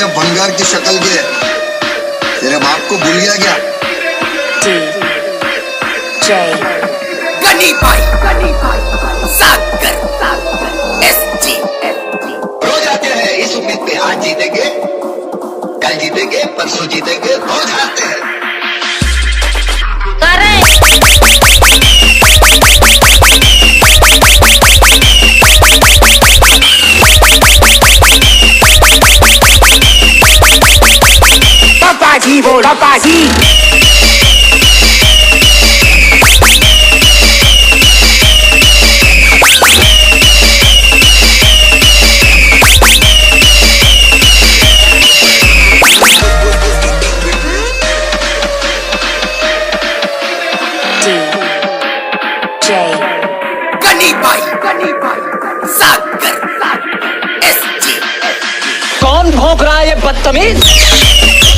ये भंगार की शक्ल के तेरे बाप को भूल गया क्या? रोज आते हैं इस उम्मीद पे, आज जीतेंगे, कल जीतेंगे, परसों जीतेंगे, रोज हारते हैं। पापा जी बोल, पापा जी। कौन भौंक रहा है ये बदतमीज?